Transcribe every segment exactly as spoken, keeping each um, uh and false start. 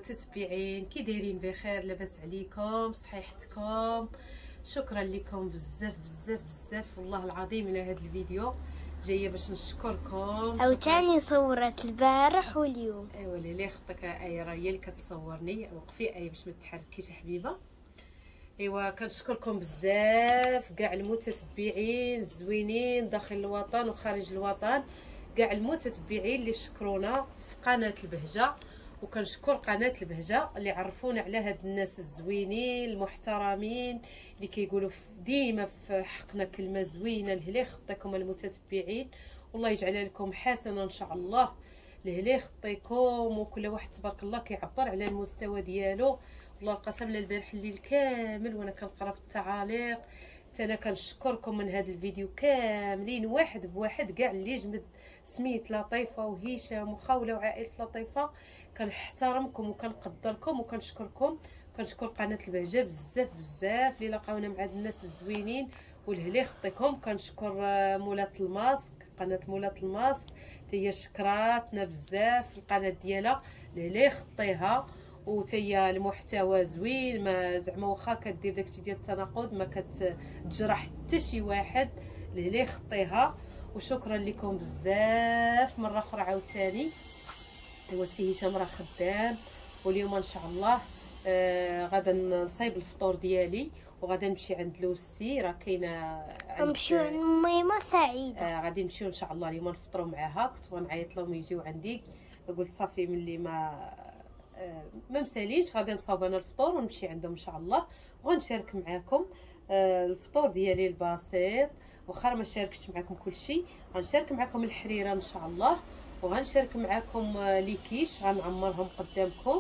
المتتبعين، كي دايرين؟ بخير؟ لاباس عليكم؟ صحيحتكم؟ شكرا لكم بزاف بزاف بزاف والله العظيم. الى هذا الفيديو جايه باش نشكركم. عاوتاني صورت البارح واليوم. ايوا ليلي خطك اي راه هي اللي كتصورني. وقفي اي باش ما تحركيش يا حبيبه. ايوا كنشكركم بزاف كاع المتتبعين الزوينين داخل الوطن وخارج الوطن، كاع المتتبعين اللي شكرونا في قناه البهجه. وكنشكر قناه البهجه اللي عرفونا على هاد الناس الزوينين المحترمين اللي كيقولوا ديما في حقنا كلمه زوينه. لهلا خطيكم المتتبعين، والله يجعل لكم حسنه ان شاء الله. لهلا خطيكم، وكل واحد تبارك الله كيعبر على المستوى ديالو. والله القسم للبارح الليل كامل وانا كنقرا في التعاليق. انا كنشكركم من هذا الفيديو كاملين واحد بواحد، كاع اللي جمد سميت لطيفه وهشام وخوله وعائله لطيفه. كنحترمكم وكنقدركم وكنشكركم. كنشكر قناه البهجه بزاف بزاف اللي لقاونا مع الناس الزوينين. ولهلا خطيكم. كنشكر مولات الماسك، قناه مولات الماسك هي شكراتنا بزاف في القناه ديالها. لهلا خطيها وتيا المحتوى زوين، ما زعما واخا كدير داكشي ديال التناقض ما كتجرح حتى شي واحد. لهلا خطيها وشكرا لكم بزاف مره اخرى عاوتاني. ايوا سي هشام راه خدام، واليوم ان شاء الله آه غادا نصايب الفطور ديالي وغادا نمشي عند لوستي. راه كاينه نمشيو عند ميمه سعيده. آه غادي نمشيو ان شاء الله اليوم نفطروا معاها. كنت غنعيط لهم يجيو عندي، قلت صافي ملي ما آه ما مسالينش غادي نصاوب انا الفطور ونمشي عندهم ان شاء الله وغنشارك معاكم آه الفطور ديالي البسيط. واخا ما شاركتش معكم كلشي، غنشارك معكم الحريره ان شاء الله، وغنشارك معكم لي كيش غنعمرهم قدامكم.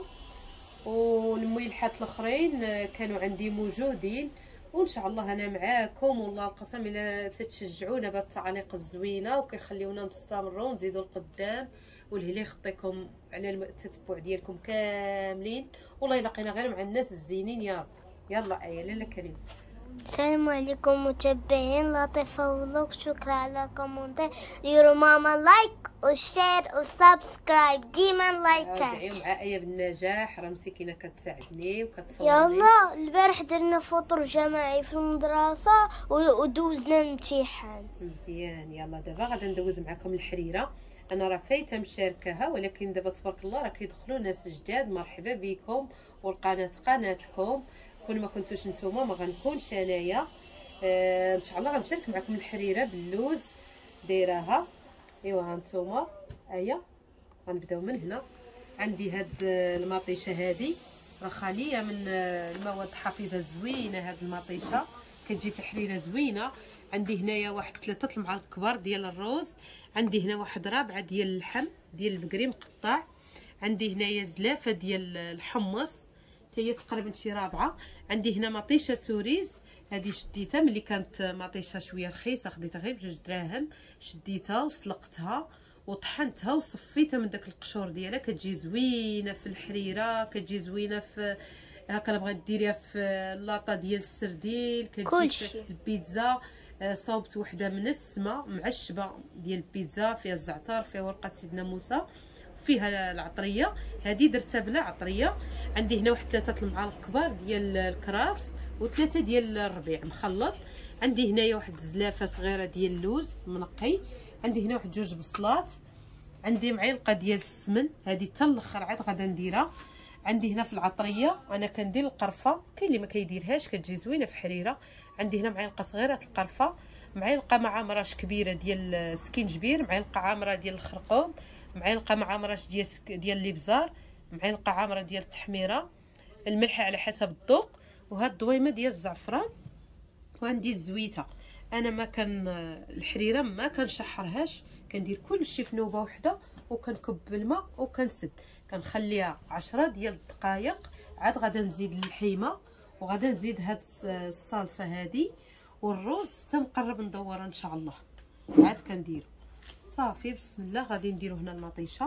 والملحات الاخرين كانوا عندي موجودين، وان شاء الله انا معاكم. والله القسم الا تتشجعونا بالتعاليق الزوينه وكيخليونا نستمروا ونزيدوا القدام. ولهلا يخطيكم على التتبع ديالكم كاملين. والله الا لقينا غير مع الناس الزينين يا رب. يلا ايه لاله كريم. السلام عليكم متابعين لطيفة ولوك، شكرا على كومنتات. ديروا ماما لايك وشير وسبسكرايب، ديما لايكات. دعيو مع ايه بالنجاح، راه مسكينه كتساعدني وكتصورني. يلا البارح درنا فطور جماعي في المدرسه ودوزنا الامتحان مزيان. يلا دابا غادي ندوز معكم الحريره. انا راه فايته مشاركاها، ولكن دابا تبارك الله راه كيدخلوا ناس جداد. مرحبا بكم، والقناه قناتكم. كون ما كنتوش نتوما ما غنكونش انايا. آه ان شاء الله غنشارك معكم الحريره باللوز دايراها. ايوا ها نتوما ايا غنبداو من هنا. عندي هاد المطيشه هادي راه خاليه من المواد حافظه زوينه. هاد المطيشه كتجي في الحريره زوينه. عندي هنايا واحد ثلاثه المعالق كبار ديال الروز. عندي هنا واحد رابعه ديال اللحم ديال البقري مقطع. عندي هنايا زلافه ديال الحمص هي تقريبا شي رابعه. عندي هنا مطيشه سوريز، هذه شديتها ملي كانت مطيشه شويه رخيصه، خديتها غير بجوج دراهم. شديتها وسلقتها وطحنتها وصفيتها من داك القشور ديالها. كتجي زوينه في الحريره، كتجي زوينه في هكا لا بغيت ديريها في اللاطه ديال السرديل، كتجي في البيتزا. صاوبت وحده من السما معشبه ديال البيتزا، فيها الزعتر، فيها ورقه سيدنا موسى، فيها العطريه. هذه درتها بلا عطريه. عندي هنا واحد ثلاثه المعالق كبار ديال الكرافس وثلاثه ديال الربيع مخلط. عندي هنايا واحد الزلافه صغيره ديال اللوز منقي. عندي هنا واحد جوج بصلات. عندي معلقه ديال السمن، هذه حتى الاخر عاد غادا نديرها. عندي هنا في العطريه انا كندير القرفه، كاين اللي ما كيديرهاش كتجي زوينه في حريره. عندي هنا معلقه صغيره القرفه، معلقه مع عامراش كبيره ديال السكينجبير، معلقه عامره ديال الخرقوم، معلقه مع عامراش ديال ديال الابزار، معلقه عامره ديال التحميره، الملح على حسب الذوق، وهاد الدويمه ديال الزعفران. وعندي الزويته. انا ما كان الحريره ما كنشحرهاش، كندير كلشي في نوبه وحده وكنكب الماء وكنسد. كنخليها عشرة ديال الدقائق. عاد غادا نزيد اللحيمه وغادا نزيد هاد الصلصه هادي والروز تنقرب ندورها ان شاء الله. عاد كنديرو صافي بسم الله. غادي نديرو هنا المطيشه.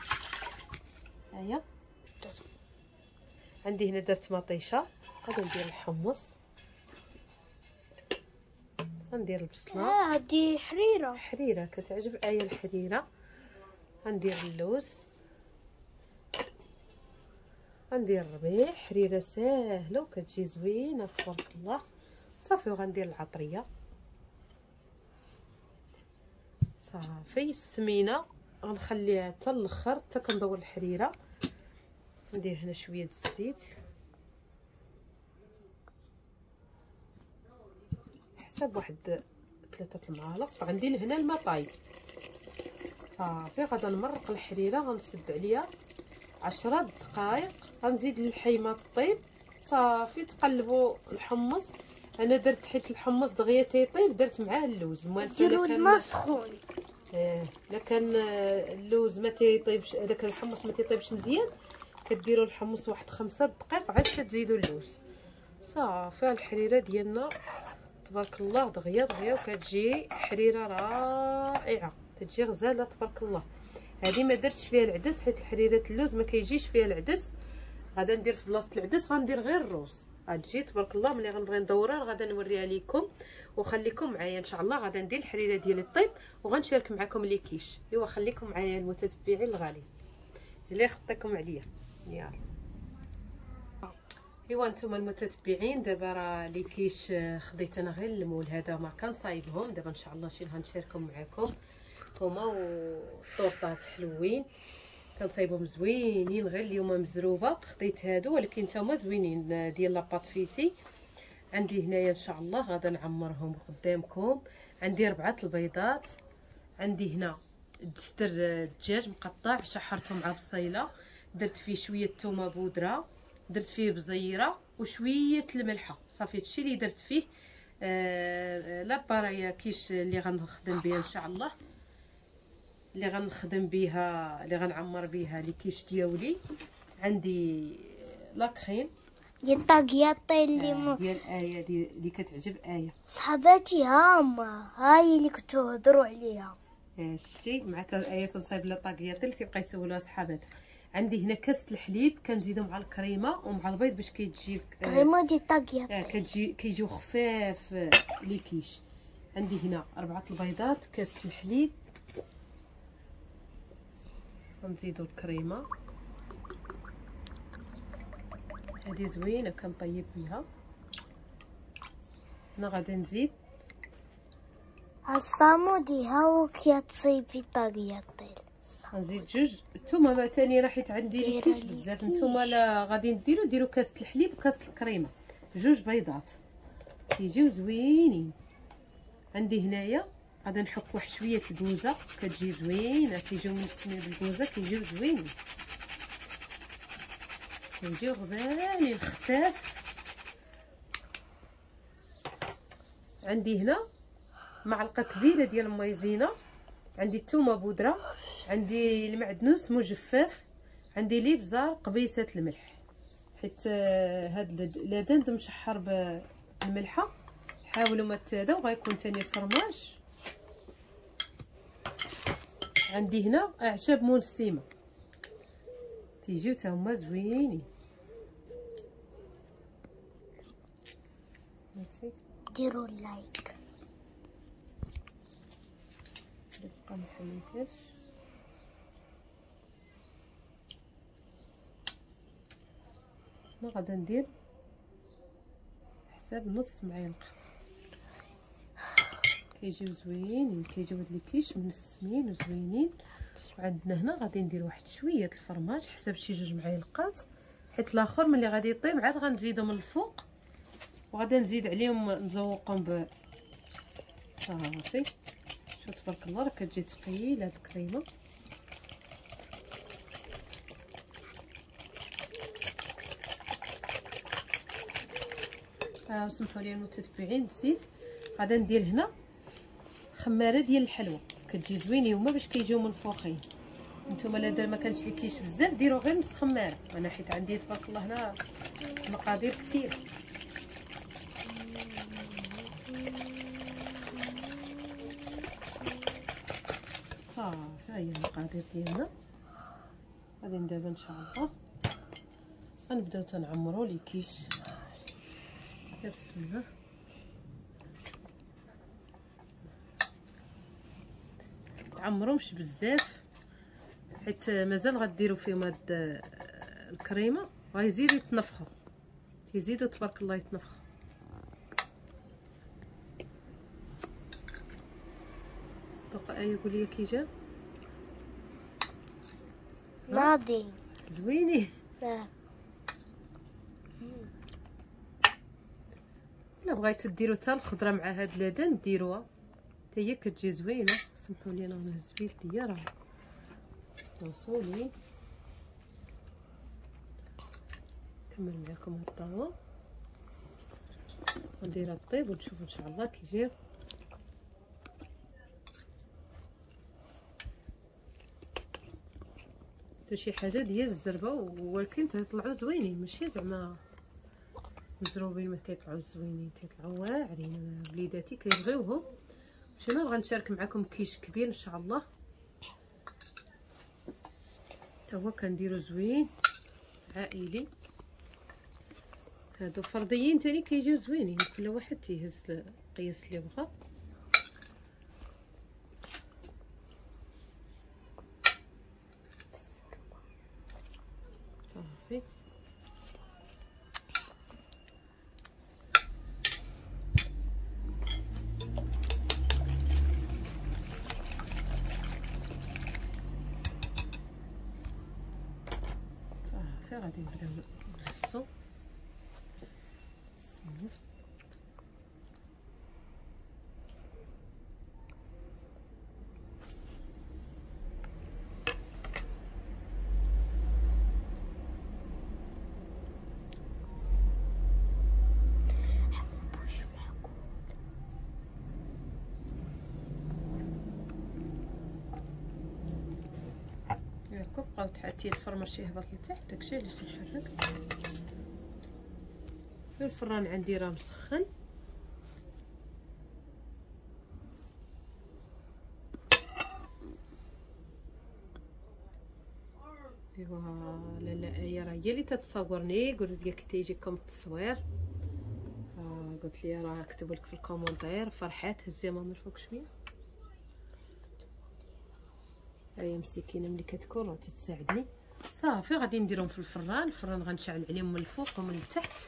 هيا عندي هنا درت مطيشه. غادي ندير الحمص، غندير البصله. اه هادي حريره حريره كتعجب ايه الحريره. غندير اللوز غندير الربيع، حريره ساهله وكتجي زوينه تبارك الله. صافي وغندير العطريه صافي. السمينه غنخليها حتى الاخر حتى كندور الحريره. ندير هنا شويه د الزيت حسب واحد ثلاثه المعالق. غندير هنا الماء طايب صافي. غادا نمرق الحريره غنسد عليها عشرة دقائق. غنزيد الحيمه طيب صافي. تقلبوا الحمص. انا درت حيت الحمص دغيا تيطيب درت معاه اللوز. ديروا الماء سخون. اه الا كان اللوز ما تيطيبش هذاك الحمص ما تيطيبش مزيان كديروا الحمص واحد خمسة دقائق عاد كتزيدوا اللوز صافي. الحريره ديالنا تبارك الله دغيا دغيا وكتجي حريره رائعه كتجي غزاله تبارك الله. هذه ما درتش فيها العدس حيت الحريره اللوز ما كيجيش فيها العدس. غادا ندير في بلاصه العدس غندير غير الروز. غتجي تبارك الله. ملي غنبغي ندورها غادا نوريها لكم وخليكم معايا ان شاء الله. غادا ندير الحريره ديالي طيب وغنشارك معكم لي كيش. ايوا خليكم معايا المتتبعين الغاليين اللي خطيكم عليا. يلا ايوا نتوما المتتبعين دابا راه لي كيش خديت انا غير المول هذا ما كنصايبهم. دابا ان شاء الله شي غنشاركهم معكم. هما وطورطات حلوين كنصايبهم زوينين غير اليوم مزروبه. خديت هادو ولكن تاهما زوينين ديال لاباط فيتي. عندي هنايا ان شاء الله غادا نعمرهم قدامكم. عندي ربعه البيضات. عندي هنا دستر الدجاج مقطع شحرته مع بصيله. درت فيه شويه ثومه بودره. درت فيه بزيره وشويه الملحه صافي. هادشي اللي درت فيه. آه لابارايا كيش اللي غنخدم بها ان شاء الله اللي غنخدم بها اللي غنعمر بها لي كيش ديالي. عندي لا كريم ديال طاكياطي اللي آه ديال ايه دي اللي كتعجب ايه صحباتي هاما هاي اللي كنتو هضروا عليها. شتي مع ايه تنصايب لا طاكياطي اللي تيبقى يسولوها صحاباتها. عندي هنا كاس الحليب كنزيدو مع الكريمه ومع البيض باش كيتجي كريمه ديال طاكياطي اه كتجي كيجيو خفاف لي كيش. عندي هنا اربعه البيضات كاس الحليب. غنزيدو الكريمه هذه زوينه كنطيب بها. انا غادي نزيد الصامودي ها كيتصيبي طاكياطي. غنزيد جوج الثومه ما ثاني راه حيت عندي لي كيش بزاف. نتوما لا غادي ديروا ديروا كاس الحليب وكاس الكريمه. جوج بيضات كيجيو زوينين. عندي هنايا غادي نحك واحد شويه الكوزه كتجي زوينه. كيجيو منسمين بالكوزه كيجيو زوينين كيجيو غزالين خفاف. عندي هنا معلقه كبيره ديال المايزينا. عندي الثومه بودره. عندي المعدنوس مجفف. عندي الابزار قبيصه الملح حيت هاد لادند مشحر بالملحه. حاولوا ما تاداو غيكون ثاني الفرماج. عندي هنا اعشاب منسمه تيجيو حتى هما زوينين. ديروا لايك. نبقى محيتاش. انا غادا ندير حساب نص معلقه. كيجيو زوينين كيجيو هاد لي كيش منسمين وزوينين. وعندنا هنا غادي ندير واحد شويه الفرماج حساب شي جوج معالقات حيت الاخر ملي غادي يطيب عاد غنزيدو من الفوق وغادا نزيد عليهم نزوقهم ب صافي. شوف تبارك الله راه كتجي ثقيله هاد الكريمه. اه سمحوا لي المتتبعين نسيت غادا ندير هنا خماره ديال الحلوى كتجي زوينين هما باش كيجيو منفوخين. نتوما لا دار ما كانش لي كيش بزاف ديروا غير نص خماره. انا حيت عندي تبارك الله هنا مقادير كثير. صافي ها هي المقادير ديالنا. غادي دابا ان شاء الله غنبداو تنعمروا لي كيش. بسم الله. تعمروش بزاف حيت مازال غديروا فيهم هاد الكريمه غيزيدو يتنفخوا، تيزيدو تبارك الله يتنفخوا. دوك ايا قولي كي جا ناضي زوينين. لا الا بغيتو ديروا حتى الخضره مع هاد اللدن ديروها حتى هي كتجي زوينه. سمحوا لي انا نهز بيديا راه وصولي. نكمل معكم الطاوه ونديرها طيب ونشوفوا ان شاء الله كي يجي. حتى شي حاجه ديال الزربه ولكن تيطلعوا زوينين، ماشي زعما مزروبين ما كيطلعوا زوينين، كيطلعوا واعرين. وليداتي كيبغيوهم. شنو غنشارك معكم كيش كبير ان شاء الله حتى هو كنديرو زوين عائلي. هادو فرديين تاني كيجيو زوينين، كل واحد تيهز القياس اللي بغا. صافي صافي غادي نبداو نغسو. بسم الله. ياكو بقاو تحتي الفرمه شي هبط لتحت، داكشي علاش نحرك. الفران عندي راه مسخن. ايوا لاله ايه راه هي اللي تتصورني، قولوا لي كي تيجيكم التصوير. آه قلت لي راه كتبوا لك في الكومونتير. فرحات هزي ماما الفوق شويه. هي مسكينه ملي كتكون راه تتساعدني. صافي غادي نديرهم في الفران. الفران غنشعل عليهم من الفوق ومن التحت.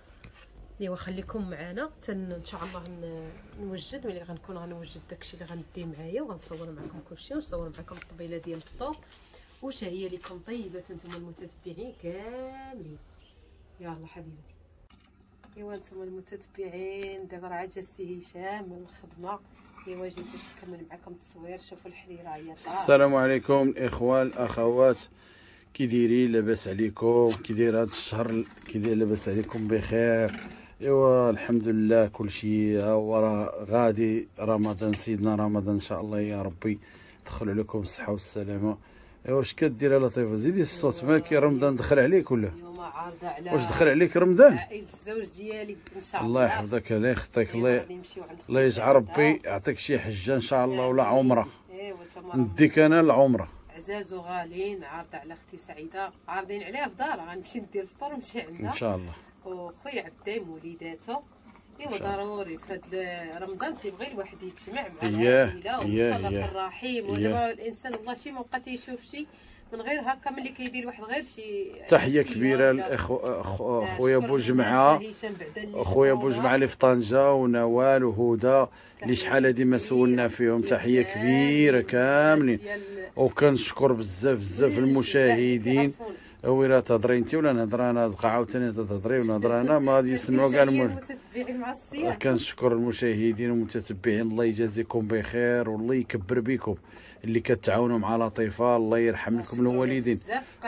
ايوا خليكم معنا حتى ان شاء الله نوجد. ملي غنكون غنوجد داكشي اللي غندي معايا وغنصور معكم كلشي ونصور معكم الطبيله ديال الفطور. واش هي لكم طيبه انتم المتتبعين كاملين. يلا حبيبتي. ايوا انتم المتتبعين دابا راه عجزتي هشام من الخدمه. ايوا جيت نكمل معكم التصوير. شوفوا الحريره هي طالعه. السلام عليكم الاخوان الاخوات، كي دايرين؟ لاباس عليكم؟ كي داير هذا الشهر؟ كي داير؟ لاباس عليكم بخير؟ ايوا الحمد لله كلشي ها هو راه غادي رمضان، سيدنا رمضان ان شاء الله يا ربي يدخل عليكم الصحه والسلامه. ايوا واش كدير يا لطيفه؟ زيدي الصوت. مالكي رمضان دخل عليك ولا؟ اليوم عارضه على واش دخل عليك رمضان؟ عائله الزوج ديالي ان شاء الله. الله يحفظك، الله يخطيك، الله غادي نمشيو عند الله يجعل ربي يعطيك شي حجه ان شاء الله ولا عمره. ايوا تما نديك انا العمره. عزاز وغالين. عارضه على اختي سعيده، عارضين عليها في دارها. غنمشي ندير الفطور ونمشي عندها ان شاء الله. وخويا عبدايم وليداتو. ايوا ضروري في هذا رمضان تيبغي الواحد يتجمع مع العائله ويصلي الرحيم. ودابا الانسان والله شي ما بقى تيشوف شي من غير هكا ملي كيدير واحد غير شي. تحيه كبيره لاخو خويا بوجمعه، خويا بوجمعه اللي في طنجه، ونوال وهدى اللي شحال هادي ما سولنا فيهم. تحيه كبيره كاملين. وكنشكر بزاف بزاف المشاهدين. ويلا تهضري انت ولا نهضر انا؟ تبقى عاوتاني تهضري ونهضر انا، ما غادي يسمعوا كاع المتابعين. كنشكر المشاهدين والمتتبعين. الله يجازيكم بخير والله يكبر بكم اللي كتعاونوا مع لطيفه. الله يرحم لكم الوالدين.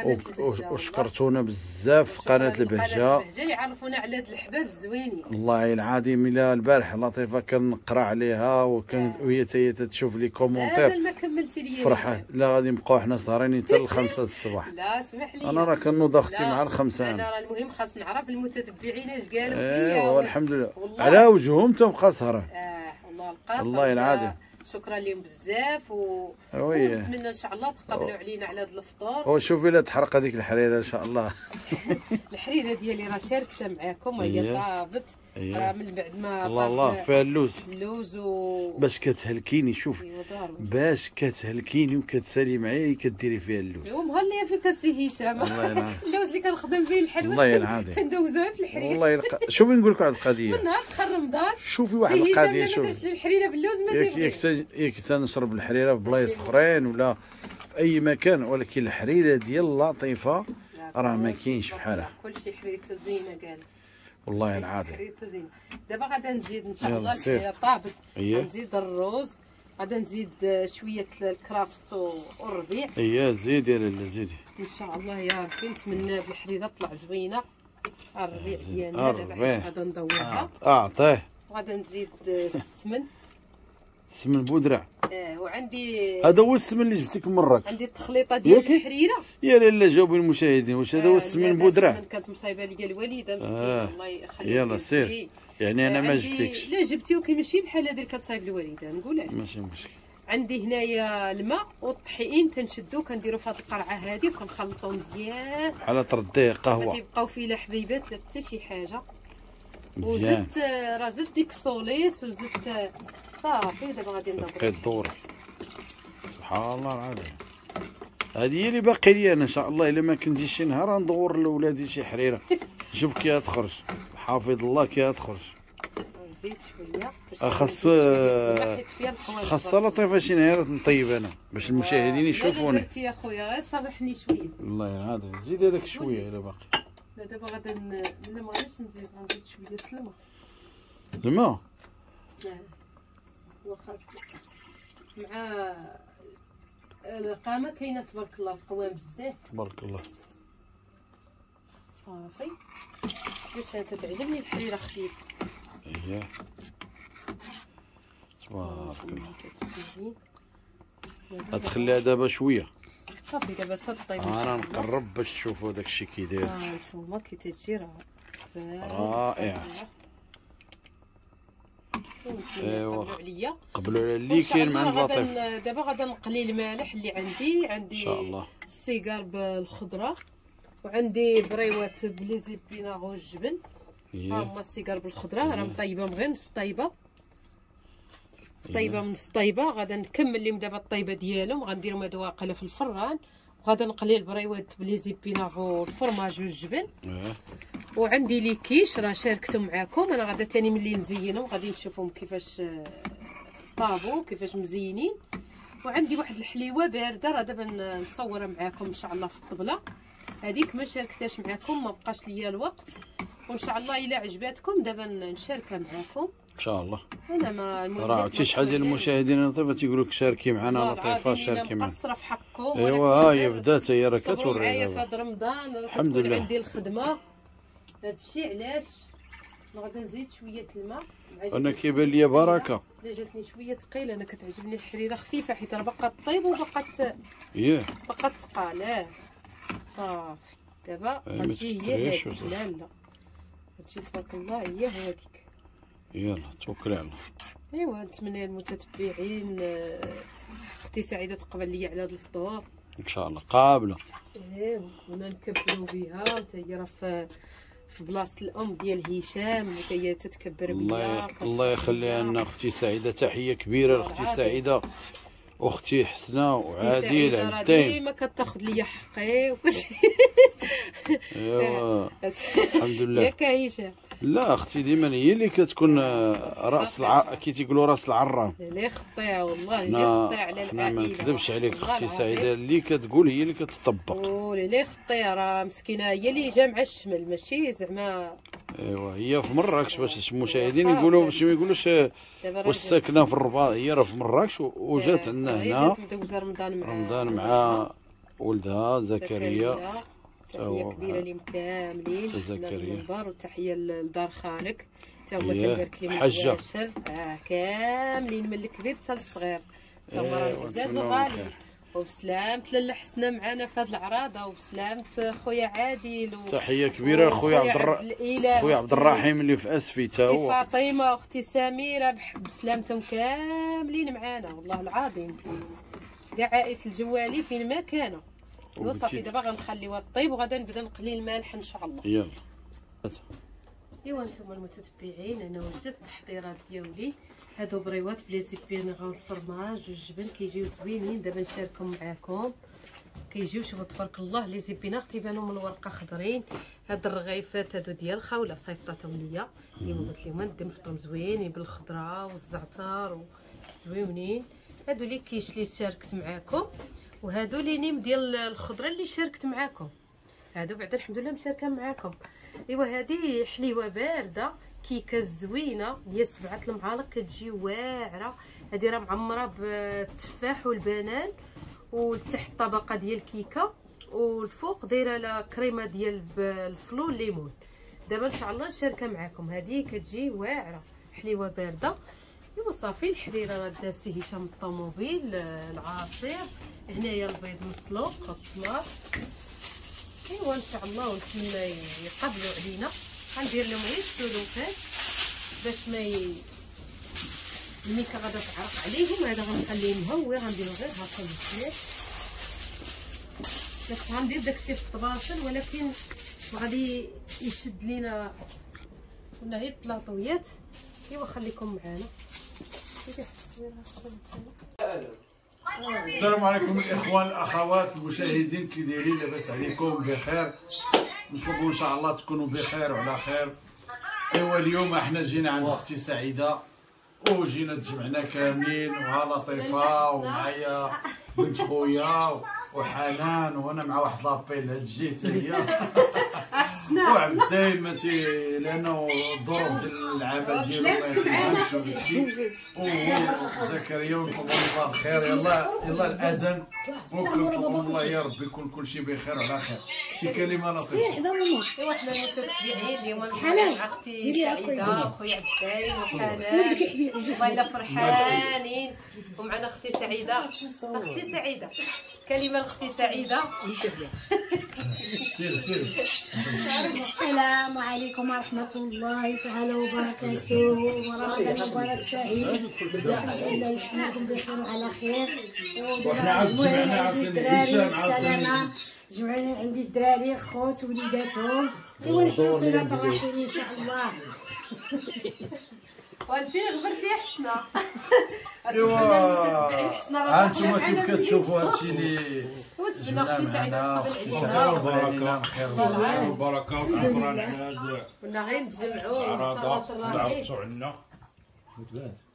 وشكرتونا بزاف في قناه البهجه اللي عرفونا على هاد الحباب الزوينين. والله العظيم الى البارح لطيفه كنقرا عليها وكان وهي حتى تشوف لي كومونتير. ما كملتي لي فرحه. لا غادي نبقاو حنا سهرانين حتى الخمسة الصباح. لا اسمح لي انا راه كنوض اختي مع الخمسة. انا راه المهم خاص نعرف المتتبعين اش قالوا لي. ايوا الحمد لله على وجههم تبقى سهران. اه والله القاسم والله العظيم. شكرا لهم بزاف و... ونتمنى ان شاء الله تقبلوا علينا على هذا الفطور. وشوفي لا تحرق هذيك الحريره ان شاء الله. الحريره ديالي راه شاركتها معاكم هي طابت راه من بعد ما الله الله فيها اللوز اللوز و باش كتهلكيني. شوف باش كتهلكيني وكتسالي معايا كديري فيها اللوز. ايوا مهليه فيك السي هشام. اللوز اللي كنخدم به الحلوى والله العظيم كندوزوها في الحريره. والله الق... شوفي نقول لك واحد القضيه من نهار دخل رمضان شوفي واحد القضيه. شوفي الحريره باللوز ما تيبغيش ياك ياك تنشرب الحريره في بلايص اخرين ولا في اي مكان، ولكن الحريره ديال اللطيفه راه ما كاينش بحالها. كلشي حريرته زينه قال والله العظيم حريرته زينه. دابا غادا نزيد ان شاء الله الحريره طابت غنزيد الروز، غادا نزيد شويه الكرافس والربيع. اييه زيدي يا لاله زيدي ان شاء الله يا ربي. نتمنى هاد الحريره تطلع زوينه. الربيع ديالنا دابا غادا ندورها اعطيه. غادا نزيد السمن السمن بودرع. اه وعندي هذا هو السمن اللي جبتك من مراكش. عندي التخليطه ديال الحريره. يا لاله جاوبي المشاهدين واش هذا هو السمن بودرع؟ السمن كانت مصايبه ليا الوالده مسكينه آه. الله يخليها. يلا سير يعني انا ما جبتكش. لا جبتي ولكن ماشي بحال هذه اللي كتصايب الوالده نقولها. ماشي مشكل. عندي هنايا الماء والطحين تنشدو كنديرو في هذه القرعه هذه وكنخلطو مزيان بحال ترديه قهوه ما تيبقاو فيه لا حبيبات لا حتى شي حاجه مزيان. وزدت راه زدت ديك الصوليس وزدت صافي. دابا غادي ندور بقيت دوري. سبحان الله العظيم. هذه هي اللي باقي لي انا ان شاء الله الا ما كنديش شي نهار ندور لولادي شي حريره نشوف كي تخرج. حافظ الله كي تخرج. نزيد شويه خاص خاص لطيفه شي نهار نطيب انا باش المشاهدين يشوفوني. درتي يا خويا غير صالحني شويه. والله العظيم زيد هذاك شويه الا باقي. لا دابا غادا لا ما غاديش نزيد غنزيد شويه الماء. الماء اه واخا مع القامه كاينه تبارك الله القوام بزاف تبارك الله. صافي باش انت تعجبني الحريره خفيف. اييه تبارك الله. غتخليها دابا شويه صافي دابا تطيب. انا نقرب باش تشوفوا داكشي كي داير. ها انتوما كي تجي راه رائع. ايوا عليا قبلوا على اللي كاين مع اللطيف. دابا غادا نقلي المالح اللي عندي. عندي ان شاء الله السيجار بالخضره وعندي بريوات بليزي بيناغو الجبن. ها هما السيجار بالخضره راه مطيبه غير نص طيبه طيبه من نص طيبه. غادا نكمل لهم دابا الطيبه ديالهم غنديرهم هادو واقيلا في الفران وغادا نقلي البريوات بليزي بيناغو الفرماج والجبن. وعندي لي كيش راه شاركته معاكم انا. غادا تاني ملي نزينهم غادي نشوفهم كيفاش طابوا كيفاش مزينين. وعندي واحد الحليوه بارده راه دابا نصورها معاكم ان شاء الله في الطبله. هذيك ما شاركتهاش معاكم ما بقاش ليا الوقت وان شاء الله الا عجباتكم دابا نشاركها معاكم ان شاء الله. انا ما راه عرفتي شحال ديال المشاهدين لطيفه تيقولوا لك شاركي معنا لطيفه شاركي معنا. مقصره في حقكم. ايوا ها هي بدات هي راه كتوري معايا في هذا رمضان الحمد لله عندي الخدمه. هذا الشيء علاش غادا نزيد شويه الماء. انا كيبان ليا بركه. لا جاتني شويه ثقيله انا كتعجبني الحريره خفيفه حيت راه باقا طيب وباقا اييه باقا ثقال. اه صافي دابا غتجي هي هذيك. لا لا غتجي تبارك الله هي هذيك. يلا توكلي على الله. ايوا نتمنى المتتبعين اختي سعيده تقبل لي على هذا الفطور ان شاء الله قابله. ايه ونكبروا بها حتى هي راه في في بلاصه الام ديال هشام حتى هي تتكبر بيا. الله الله يخليها لنا اختي سعيده. تحيه كبيره لاختي سعيده اختي حسنه وعادل عدين. ديما كتاخذ ليا حقي وكلشي. ايوا الحمد لله. ياك هشام؟ لا اختي ديما هي اللي كتكون راس الع... كي تيقولوا راس العرام. لا خطيها والله لا خطيها على العائله. ما نكذبش عليك اختي سعيده اللي كتقول هي اللي كتطبق. قولي لا خطيها راه مسكينه هي اللي جامعه الشمل ماشي زعما. ايوا هي في مراكش باش المشاهدين يقولوا باش ما يقولوش واش ساكنه في الرباط. هي راه في مراكش وجات عندنا هنا مدوزه رمضان مع رمضان مع ولدها زكريا. تحيه كبيره ليهم كاملين زكريا وتحيه لدار خالك حتى هما تنبارك لهم حجه. اه كاملين من الكبير حتى للصغير حتى هما راه عزاز وغالي. وبسلامة لاله حسنه معنا في هذه العراضه وبسلامة خويا عادل و... تحيه كبيره خويا عبد الر... خويا عبد الرحيم اللي في اسفي تا هو. فاطمه واختي سميره بسلامتهم كاملين معنا والله العظيم كاع عائله الجوالي فين ما كانوا. وصافي دابا غنخليوها طيب وغادا نبدا نقلي المالح ان شاء الله. يلا. ايوا نتوما المتتبعين، انا وجدت التحضيرات ديالي. هادو بريوات بلي زيبينغ والفرماج والجبن كيجيو زوينين. دابا نشاركهم معاكم. كيجيو شوفوا تبارك الله لي زيبينغ تيبانو من الورقه خضرين. هاد الرغيفات هادو ديال الخاوله صيفطاتهم ليا كيما قلت لهم ندمجتهم زوينين بالخضره والزعتر وزوينين. هادو لي كيش لي شاركت معاكم، وهادو لي نيم ديال الخضره اللي شاركت معاكم. هادو بعدا الحمد لله مشاركه معاكم. ايوا هذه حليوه بارده كيكه زوينه ديال سبعه المعالق كتجي واعره. هذه راه معمره بالتفاح والبنان، والتحت طبقه ديال الكيكه، والفوق دايره لا كريمه ديال الفلو الليمون. دابا ان شاء الله نشاركها معكم. هذه كتجي واعره حليوه بارده. ايوا صافي الحريره راه داسي هشام الطوموبيل، العصير هنايا البيض مسلوق التمر. ايوا ان شاء الله ونتمنى يقبلوا علينا. غندير لهم غير السلوفات باش ما ي... الميكا غادا تعرق عليهم. هذا غنخليه مهوي، غنديرو غير هكا بالزيت بس غندير داكشي في الطباصل، ولكن غادي يشد لينا قلنا غير بلاطويات. ايوا خليكم معانا. السلام عليكم الاخوان الاخوات المشاهدين، كي دايرين؟ لاباس عليكم؟ بخير؟ نشوفوا ان شاء الله تكونوا بخير وعلى خير. ايوا اليوم احنا جينا عند اختي سعيده وجينا تجمعنا كاملين، وها لطيفه ومعايا بنت خويا وحنان، وانا مع واحد لابيل هاد الجهه هي وعبد دايما تي لانه الظروف ديال العمل ديالو ما يخليهمش وداكشي. وزكريا ونطلبوا الله الخير. يلا يلا الاذان ونطلبوا الله يا ربي يكون كلشي بخير وعلى خير. شي كلمه لطيفه. ايوا حنا المتتبعين اليوم مع اختي سعيده وخويا عبداي وحنان، والله الا فرحانين. ومعنا اختي سعيده. اختي سعيده كلمه لاختي سعيده. سير سير. السلام عليكم ورحمة الله تعالى وبركاته، ورمضان مبارك سعيد. الله يشفيكم بخير وعلى خير. وحنا عاد جمعنا عاوتاني هشام عاوتاني جمعنا عندي الدراري خوت وليداتهم. ايوا نحيو صلة الرحم ان شاء الله. وانت غبرتي يا حسنه. ايوا ها انتم كيف كتشوفوا هادشي اللي وتبنى اختي سعيده تقبل علينا. خير والبركه وشكرا على هذا كنا غير نتجمعوا العراضه دعوتوا عنا.